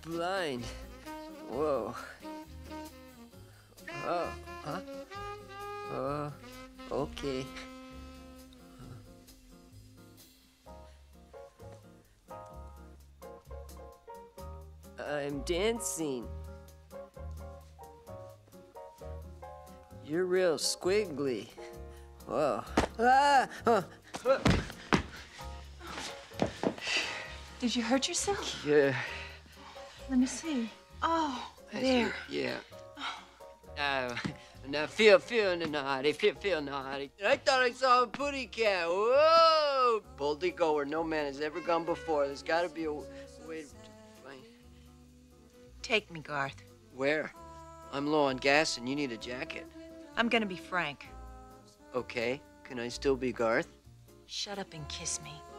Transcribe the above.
blind. Whoa. Oh, huh? Okay. I'm dancing. You're real squiggly. Whoa. Ah! Did you hurt yourself? Yeah. Let me see. Oh, there. Yeah. Now feel naughty, feel naughty. I thought I saw a putty cat. Whoa! Boldly go where no man has ever gone before. There's got to be a way to find. Take me, Garth. Where? I'm low on gas and you need a jacket. I'm gonna be frank. Okay. Can I still be Garth? Shut up and kiss me.